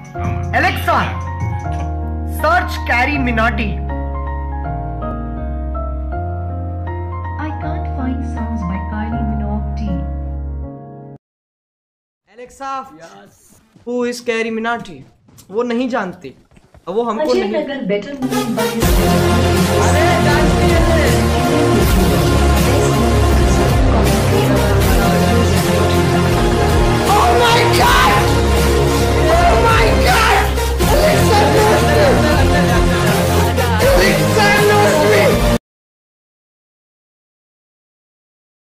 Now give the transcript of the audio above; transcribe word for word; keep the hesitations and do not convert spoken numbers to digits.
Alexa, search Carrie Minati. I can't find songs by Kylie Minogue. Alexa, who is Carrie Minati? वो नहीं जानती, वो हमको नहीं। अगर बेटर मूवी